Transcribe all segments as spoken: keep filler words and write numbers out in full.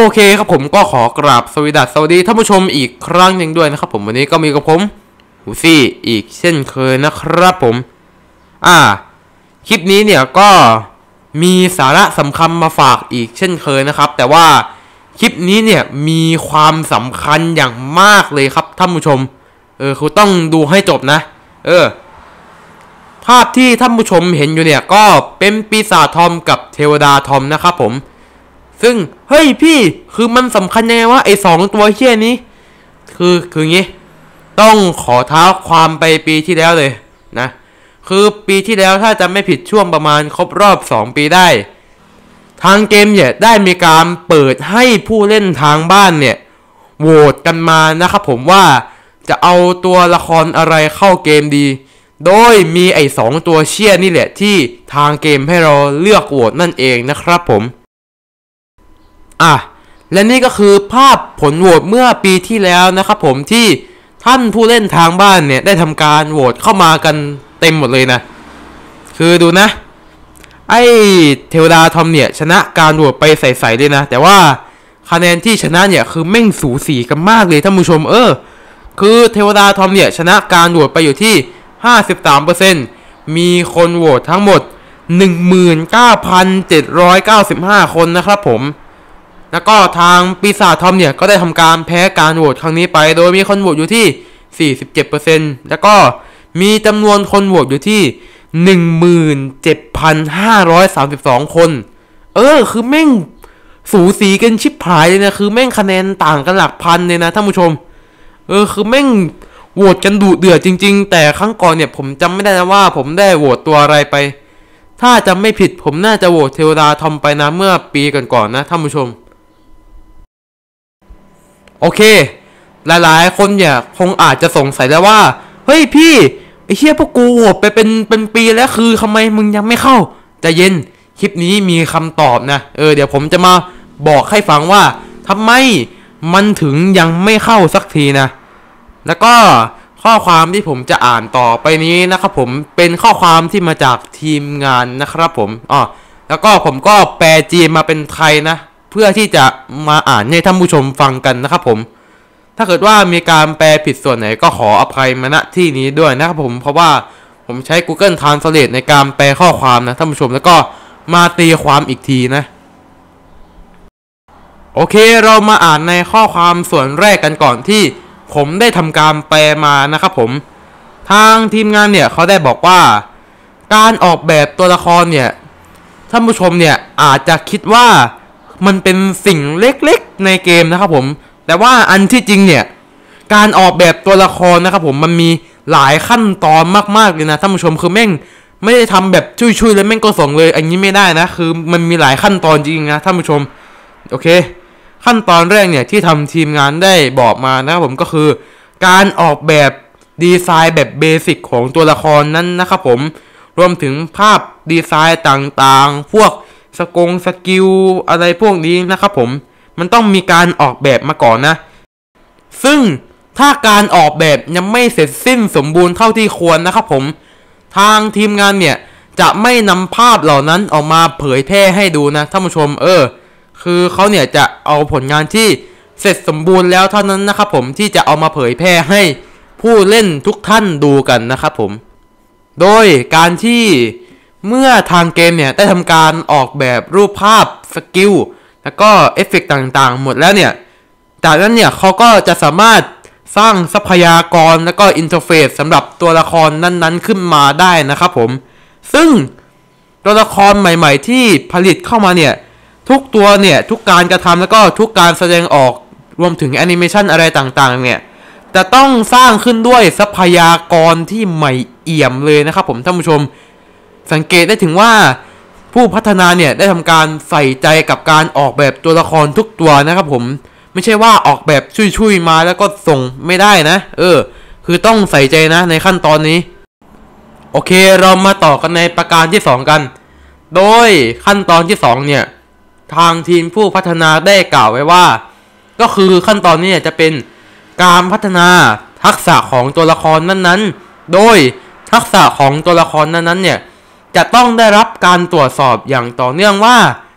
เคครับผมก็ขอกราบสวัสดีสวัสดีท่านผู้ชมอีกครั้งหนึ่งด้วยนะครับผมวันนี้ก็มีกับผมหูซี่อีกเช่นเคยนะครับผมอ่าคลิปนี้เนี่ยก็มีสาระสำคัญมาฝากอีกเช่นเคยนะครับแต่ว่าคลิปนี้เนี่ยมีความสำคัญอย่างมากเลยครับท่านผู้ชมเออคือต้องดูให้จบนะเออภาพที่ท่านผู้ชมเห็นอยู่เนี่ยก็เป็นปีศาจทอมกับเทวดาทอมนะครับผมซึ่งเฮ้ยพี่คือมันสำคัญยังไงวะไอสองตัวเฮี้ยนี้คือคืองี้ต้องขอเท้าความไปปีที่แล้วเลยนะคือปีที่แล้วถ้าจะไม่ผิดช่วงประมาณครบรอบสองปีได้ทางเกมเนี่ยได้มีการเปิดให้ผู้เล่นทางบ้านเนี่ยโหวตกันมานะครับผมว่าจะเอาตัวละครอะไรเข้าเกมดีโดยมีไอ้สองตัวเชี่ยนี่แหละที่ทางเกมให้เราเลือกโหวตนั่นเองนะครับผมอ่ะและนี่ก็คือภาพผลโหวตเมื่อปีที่แล้วนะครับผมที่ท่านผู้เล่นทางบ้านเนี่ยได้ทำการโหวตเข้ามากันเต็มหมดเลยนะคือดูนะไอ้เทวดาทอมเนี่ยชนะการโหวตไปใส่ๆเลยนะแต่ว่าคะแนนที่ชนะเนี่ยคือแม่งสูสีกันมากเลยท่านผู้ชมเออคือเทวดาทอมเนี่ยชนะการโหวตไปอยู่ที่ ห้าสิบสามเปอร์เซ็นต์ มีคนโหวตทั้งหมด หนึ่งหมื่นเก้าพันเจ็ดร้อยเก้าสิบห้า คนนะครับผมแล้วก็ทางปีศาจทอมเนี่ยก็ได้ทำการแพ้การโหวตครั้งนี้ไปโดยมีคนโหวตอยู่ที่ สี่สิบเจ็ดเปอร์เซ็นต์ แล้วก็มีจำนวนคนโหวตอยู่ที่ หนึ่งหมื่นเจ็ดพันห้าร้อยสามสิบสอง คนเออคือแม่งสูสีกันชิบหายเลยนะคือแม่งคะแนนต่างกันหลักพันเลยนะท่านผู้ชมเออคือแม่งโหวตกันดุเดือดจริงๆแต่ครั้งก่อนเนี่ยผมจำไม่ได้นะว่าผมได้โหวตตัวอะไรไปถ้าจำไม่ผิดผมน่าจะโหวตเทวดาทอมไปนะเมื่อปีก่อนๆนะท่านผู้ชมโอเคหลายๆคนเนี่ยคงอาจจะสงสัยแล้วว่าเฮ้ยพี่ไอ้เชี่ยพวกกูโหวตไปเป็นเป็นปีแล้วคือทำไมมึงยังไม่เข้าใจเย็นคลิปนี้มีคำตอบนะเออเดี๋ยวผมจะมาบอกให้ฟังว่าทำไมมันถึงยังไม่เข้าสักทีนะแล้วก็ข้อความที่ผมจะอ่านต่อไปนี้นะครับผมเป็นข้อความที่มาจากทีมงานนะครับผมอ๋อแล้วก็ผมก็แปลจีนมาเป็นไทยนะเพื่อที่จะมาอ่านให้ท่านผู้ชมฟังกันนะครับผมถ้าเกิดว่ามีการแปลผิดส่วนไหนก็ขออภัยมาณที่นี้ด้วยนะครับผมเพราะว่าผมใช้ Google Translate ในการแปลข้อความนะท่านผู้ชมแล้วก็มาตีความอีกทีนะโอเคเรามาอ่านในข้อความส่วนแรกกันก่อนที่ผมได้ทำการแปลมานะครับผมทางทีมงานเนี่ยเขาได้บอกว่าการออกแบบตัวละครเนี่ยท่านผู้ชมเนี่ยอาจจะคิดว่ามันเป็นสิ่งเล็กๆในเกมนะครับผมแต่ว่าอันที่จริงเนี่ยการออกแบบตัวละครนะครับผมมันมีหลายขั้นตอนมากๆเลยนะท่านผู้ชมคือแม่งไม่ได้ทำแบบชุยๆแล้วแม่งก็ส่งเลยอันนี้ไม่ได้นะคือมันมีหลายขั้นตอนจริงๆนะท่านผู้ชมโอเคขั้นตอนแรกเนี่ยที่ทำทีมงานได้บอกมานะครับผมก็คือการออกแบบดีไซน์แบบเบสิกของตัวละครนั้นนะครับผมรวมถึงภาพดีไซน์ต่างๆพวกสกงสกิลอะไรพวกนี้นะครับผมมันต้องมีการออกแบบมาก่อนนะซึ่งถ้าการออกแบบยังไม่เสร็จสิ้นสมบูรณ์เท่าที่ควรนะครับผมทางทีมงานเนี่ยจะไม่นำภาพเหล่านั้นออกมาเผยแพร่ให้ดูนะท่านผู้ชมเออคือเขาเนี่ยจะเอาผลงานที่เสร็จสมบูรณ์แล้วเท่านั้นนะครับผมที่จะเอามาเผยแพร่ให้ผู้เล่นทุกท่านดูกันนะครับผมโดยการที่เมื่อทางเกมเนี่ยได้ทำการออกแบบรูปภาพสกิลแล้วก็เอฟเฟกต์ต่างๆหมดแล้วเนี่ยจากนั้นเนี่ยเขาก็จะสามารถสร้างทรัพยากรแล้วก็อินเทอร์เฟซสำหรับตัวละครนั้นๆขึ้นมาได้นะครับผมซึ่งตัวละครใหม่ๆที่ผลิตเข้ามาเนี่ยทุกตัวเนี่ยทุกการกระทำแล้วก็ทุกการแสดงออกรวมถึงแอนิเมชันอะไรต่างๆเนี่ยจะต้องสร้างขึ้นด้วยทรัพยากรที่ใหม่เอี่ยมเลยนะครับผมท่านผู้ชมสังเกตได้ถึงว่าผู้พัฒนาเนี่ยได้ทำการใส่ใจกับการออกแบบตัวละครทุกตัวนะครับผมไม่ใช่ว่าออกแบบชุยๆมาแล้วก็ส่งไม่ได้นะเออคือต้องใส่ใจนะในขั้นตอนนี้โอเคเรามาต่อกันในประการที่สองกันโดยขั้นตอนที่สองเนี่ยทางทีมผู้พัฒนาได้กล่าวไว้ว่าก็คือขั้นตอนนี้จะเป็นการพัฒนาทักษะของตัวละครนั้นๆโดยทักษะของตัวละครนั้นๆเนี่ยจะต้องได้รับการตรวจสอบอย่างต่อเนื่องว่า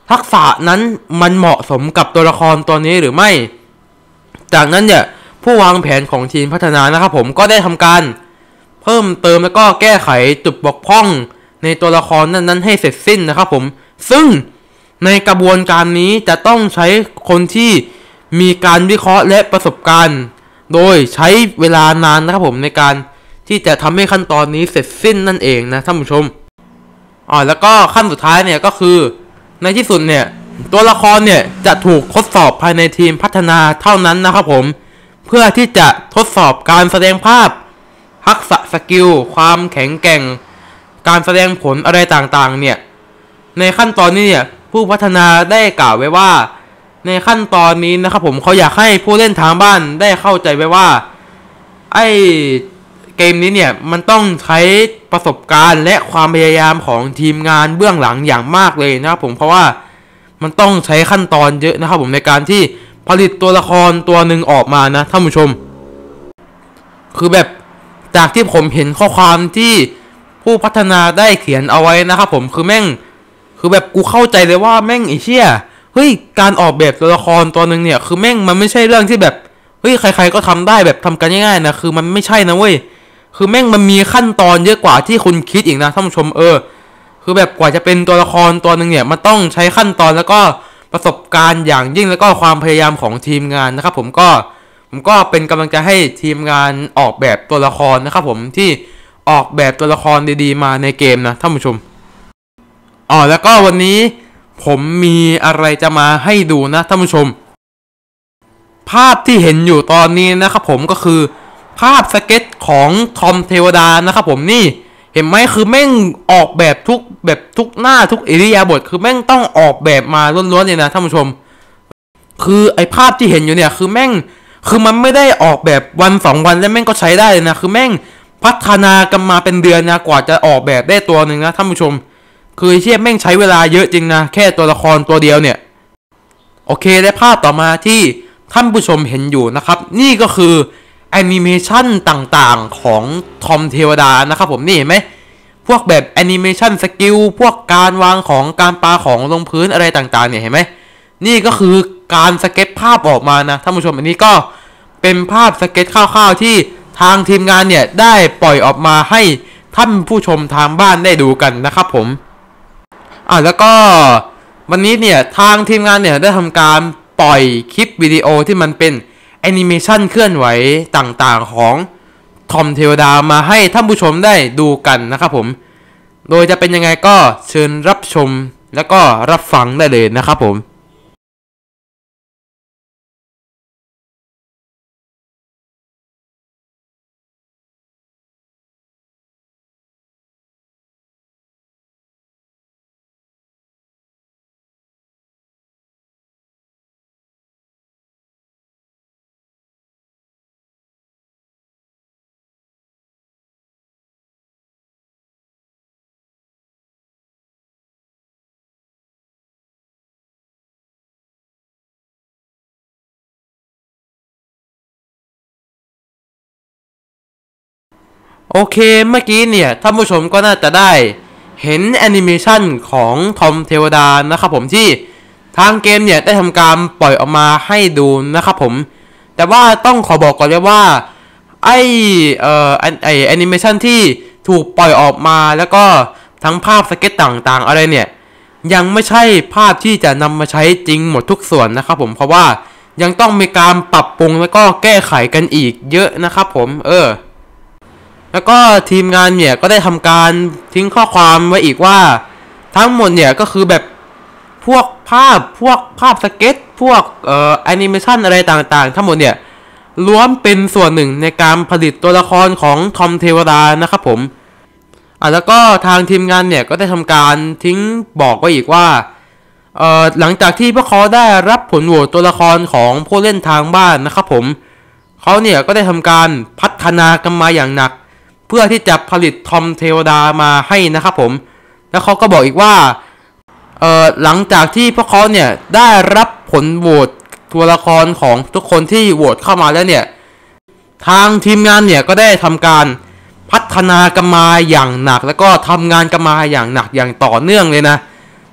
ทักษะนั้นมันเหมาะสมกับตัวละครตัวนี้หรือไม่จากนั้นเนี่ยผู้วางแผนของทีมพัฒนานะครับผมก็ได้ทำการเพิ่มเติมแล้วก็แก้ไขจุดบกพร่องในตัวละครนั้นๆให้เสร็จสิ้นนะครับผมซึ่งในกระบวนการนี้จะต้องใช้คนที่มีการวิเคราะห์และประสบการณ์โดยใช้เวลานานนะครับผมในการที่จะทำให้ขั้นตอนนี้เสร็จสิ้นนั่นเองนะท่านผู้ชมอ๋อแล้วก็ขั้นสุดท้ายเนี่ยก็คือในที่สุดเนี่ยตัวละครเนี่ยจะถูกทดสอบภายในทีมพัฒนาเท่านั้นนะครับผมเพื่อที่จะทดสอบการแสดงภาพทักษะสกิลความแข็งแกร่งการแสดงผลอะไรต่างๆเนี่ยในขั้นตอนนี้เนี่ยผู้พัฒนาได้กล่าวไว้ว่าในขั้นตอนนี้นะครับผมเขาอยากให้ผู้เล่นทางบ้านได้เข้าใจไว้ว่าไอ้เกมนี้เนี่ยมันต้องใช้ประสบการณ์และความพยายามของทีมงานเบื้องหลังอย่างมากเลยนะครับผมเพราะว่ามันต้องใช้ขั้นตอนเยอะนะครับผมในการที่ผลิตตัวละครตัวหนึ่งออกมานะท่านผู้ชมคือแบบจากที่ผมเห็นข้อความที่ผู้พัฒนาได้เขียนเอาไว้นะครับผมคือแม่งคือแบบกูเข้าใจเลยว่าแม่งไอ้เชี่ยเฮ้ยการออกแบบตัวละครตัวหนึ่งเนี่ยคือแม่งมันไม่ใช่เรื่องที่แบบเฮ้ยใครๆก็ทำได้แบบทำกันง่ายๆนะคือมันไม่ใช่นะเว้ยคือแม่งมันมีขั้นตอนเยอะกว่าที่คุณคิดอีกนะท่านผู้ชมเออคือแบบกว่าจะเป็นตัวละครตัวหนึ่งเนี่ยมันต้องใช้ขั้นตอนแล้วก็ประสบการณ์อย่างยิ่งแล้วก็ความพยายามของทีมงานนะครับผมก็ผมก็เป็นกำลังใจให้ทีมงานออกแบบตัวละครนะครับผมที่ออกแบบตัวละครดีๆมาในเกมนะท่านผู้ชมอ๋อแล้วก็วันนี้ผมมีอะไรจะมาให้ดูนะท่านผู้ชมภาพที่เห็นอยู่ตอนนี้นะครับผมก็คือภาพสเก็ตของทอมเทวดานะครับผมนี่เห็นไหมคือแม่งออกแบบทุกแบบทุกหน้าทุกอิริยาบถคือแม่งต้องออกแบบมาล้วนๆเลยนะท่านผู้ชมคือไอภาพที่เห็นอยู่เนี่ยคือแม่งคือมันไม่ได้ออกแบบวันสองวันแล้วแม่งก็ใช้ได้เลยนะคือแม่งพัฒนากันมาเป็นเดือนนะกว่าจะออกแบบได้ตัวหนึ่งนะท่านผู้ชมคือเชี่ยแม่งใช้เวลาเยอะจริงนะแค่ตัวละครตัวเดียวเนี่ยโอเคและภาพต่อมาที่ท่านผู้ชมเห็นอยู่นะครับนี่ก็คือแอนิเมชันต่างๆของทอมเทวดานะครับผมนี่เห็นไหมพวกแบบแอนิเมชันสกิลพวกการวางของการปาของลงพื้นอะไรต่างๆเนี่ยเห็นไหมนี่ก็คือการสเก็ตภาพออกมานะท่านผู้ชมอันนี้ก็เป็นภาพสเก็ตคร่าวๆที่ทางทีมงานเนี่ยได้ปล่อยออกมาให้ท่านผู้ชมทางบ้านได้ดูกันนะครับผมอ่าแล้วก็วันนี้เนี่ยทางทีมงานเนี่ยได้ทำการปล่อยคลิปวิดีโอที่มันเป็นแอนิเมชันเคลื่อนไหวต่างๆของทอมเทวดามาให้ท่านผู้ชมได้ดูกันนะครับผมโดยจะเป็นยังไงก็เชิญรับชมแล้วก็รับฟังได้เลยนะครับผมโอเคเมื่อกี้เนี่ยท่านผู้ชมก็น่าจะได้เห็นแอนิเมชันของทอมเทวดานะครับผมที่ทางเกมเนี่ยได้ทำการปล่อยออกมาให้ดูนะครับผมแต่ว่าต้องขอบอกก่อนเลยว่าไอเอ่อไอแอนิเมชันที่ถูกปล่อยออกมาแล้วก็ทั้งภาพสเก็ตต่างๆอะไรเนี่ยยังไม่ใช่ภาพที่จะนำมาใช้จริงหมดทุกส่วนนะครับผมเพราะว่ายังต้องมีการปรับปรุงแล้วก็แก้ไขกันอีกเยอะนะครับผมเออแล้วก็ทีมงานเนี่ยก็ได้ทำการทิ้งข้อความไว้อีกว่าทั้งหมดเนี่ยก็คือแบบพวกภาพพวกภาพสเก็ตพวกเอ่อแอนิเมชันอะไรต่างๆทั้งหมดเนี่ยล้วนเป็นส่วนหนึ่งในการผลิตตัวละครของทอมเทวดานะครับผมอ่ะแล้วก็ทางทีมงานเนี่ยก็ได้ทำการทิ้งบอกไว้อีกว่าเอ่อหลังจากที่พวกเขาได้รับผลโหวตตัวละครของผู้เล่นทางบ้านนะครับผมเขาเนี่ยก็ได้ทำการพัฒนากันมาอย่างหนักเพื่อที่จะผลิตทอมเทวดามาให้นะครับผมแล้วเขาก็บอกอีกว่าเอ่อหลังจากที่พวกเขาเนี่ยได้รับผลโหวตตัวละครของทุกคนที่โหวตเข้ามาแล้วเนี่ยทางทีมงานเนี่ยก็ได้ทำการพัฒนากันมาอย่างหนักแล้วก็ทำงานกันมาอย่างหนักอย่างต่อเนื่องเลยนะ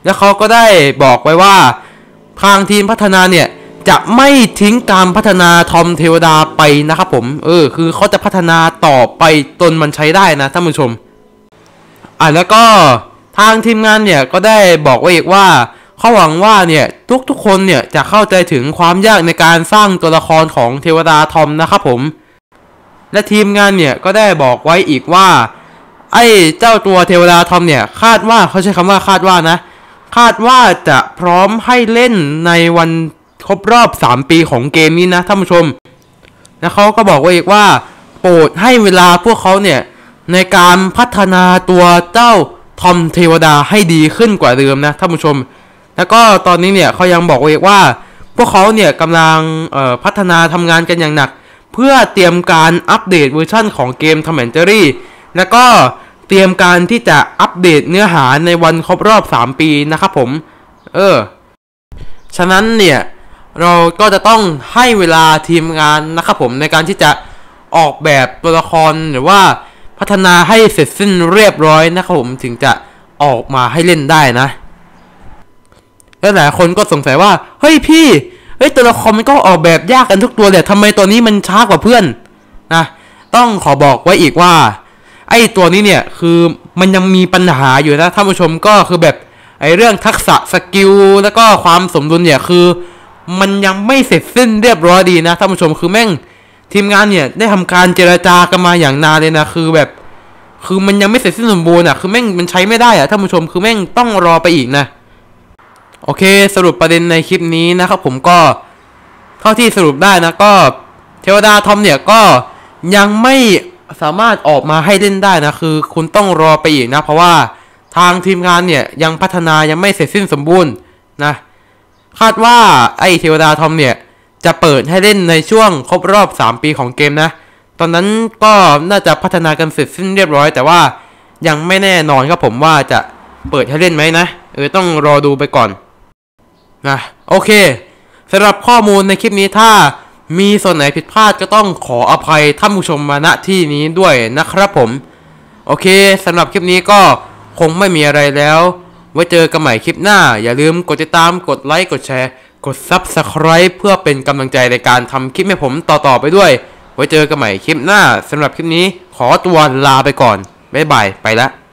แล้วเขาก็ได้บอกไว้ว่าทางทีมพัฒนาเนี่ยจะไม่ทิ้งการพัฒนาทอมเทวดาไปนะครับผมเออคือเขาจะพัฒนาต่อไปจนมันใช้ได้นะท่านผู้ชมอ่ะแล้วก็ทางทีมงานเนี่ยก็ได้บอกไว้อีกว่าเขาหวังว่าเนี่ยทุกๆคนเนี่ยจะเข้าใจถึงความยากในการสร้างตัวละครของเทวดาทอมนะครับผมและทีมงานเนี่ยก็ได้บอกไว้อีกว่าไอ้เจ้าตัวเทวดาทอมเนี่ยคาดว่าเขาใช้คำว่าคาดว่านะคาดว่าจะพร้อมให้เล่นในวันครบรอบสามปีของเกมนี้นะท่านผู้ชมและเขาก็บอกไว้อีกว่าโปรดให้เวลาพวกเขาเนี่ยในการพัฒนาตัวเจ้าทอมเทวดาให้ดีขึ้นกว่าเดิมนะท่านผู้ชมแล้วก็ตอนนี้เนี่ยเขายังบอกไว้อีกว่าพวกเขาเนี่ยกำลังพัฒนาทำงานกันอย่างหนักเพื่อเตรียมการอัปเดตเวอร์ชั่นของเกม Tom and Jerry แล้วก็เตรียมการที่จะอัปเดตเนื้อหาในวันครบรอบสามปีนะครับผมเออฉะนั้นเนี่ยเราก็จะต้องให้เวลาทีมงานนะครับผมในการที่จะออกแบบตัวละครหรือว่าพัฒนาให้เสร็จสิ้นเรียบร้อยนะครับผมถึงจะออกมาให้เล่นได้นะแล้วหลายคนก็สงสัยว่าเฮ้ยพี่เฮ้ยตัวละครมันก็ออกแบบยากกันทุกตัวเลยทำไมตัวนี้มันช้ากว่าเพื่อนนะต้องขอบอกไว้อีกว่าไอ้ตัวนี้เนี่ยคือมันยังมีปัญหาอยู่นะท่านผู้ชมก็คือแบบไอ้เรื่องทักษะสกิลแล้วก็ความสมดุลเนี่ยคือมันยังไม่เสร็จสิ้นเรียบร้อยดีนะท่านผู้ชมคือแม่งทีมงานเนี่ยได้ทำการเจรจากันมาอย่างนานเลยนะคือแบบคือมันยังไม่เสร็จสิ้นสมบูรณ์อ่ะคือแม่งมันใช้ไม่ได้อ่ะท่านผู้ชมคือแม่งต้องรอไปอีกนะโอเคสรุปประเด็นในคลิปนี้นะครับผมก็เท่าที่สรุปได้นะก็เทวดาทอมเนี่ยก็ยังไม่สามารถออกมาให้เล่นได้นะคือคุณต้องรอไปอีกนะเพราะว่าทางทีมงานเนี่ยยังพัฒนายังไม่เสร็จสิ้นสมบูรณ์นะคาดว่าไอ้เทวดาทอมเนี่ยจะเปิดให้เล่นในช่วงครบรอบสามปีของเกมนะตอนนั้นก็น่าจะพัฒนากันเสร็จสิ้นเรียบร้อยแต่ว่ายังไม่แน่นอนครับผมว่าจะเปิดให้เล่นไหมนะเออต้องรอดูไปก่อนนะโอเคสำหรับข้อมูลในคลิปนี้ถ้ามีส่วนไหนผิดพลาดก็ต้องขออภัยท่านผู้ชมมาณที่นี้ด้วยนะครับผมโอเคสำหรับคลิปนี้ก็คงไม่มีอะไรแล้วไว้เจอกันใหม่คลิปหน้าอย่าลืมกดติดตามกดไลค์กดแชร์กด ซับสไครบ์ เพื่อเป็นกำลังใจในการทำคลิปให้ผมต่อๆไปด้วยไว้เจอกันใหม่คลิปหน้าสำหรับคลิปนี้ขอตัวลาไปก่อนบ๊ายบายไปละ